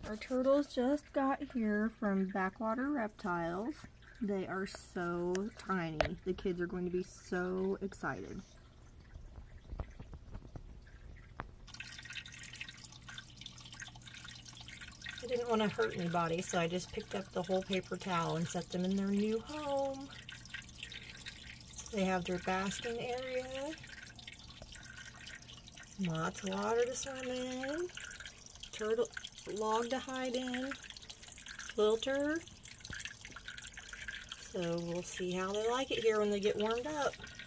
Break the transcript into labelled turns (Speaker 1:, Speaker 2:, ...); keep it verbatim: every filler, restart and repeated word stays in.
Speaker 1: Our turtles just got here from Backwater Reptiles. They are so tiny. The kids are going to be so excited. I didn't want to hurt anybody, so I just picked up the whole paper towel and set them in their new home. So they have their basking area. Lots of water to swim in. Turtle log to hide in. Filter. So we'll see how they like it here when they get warmed up.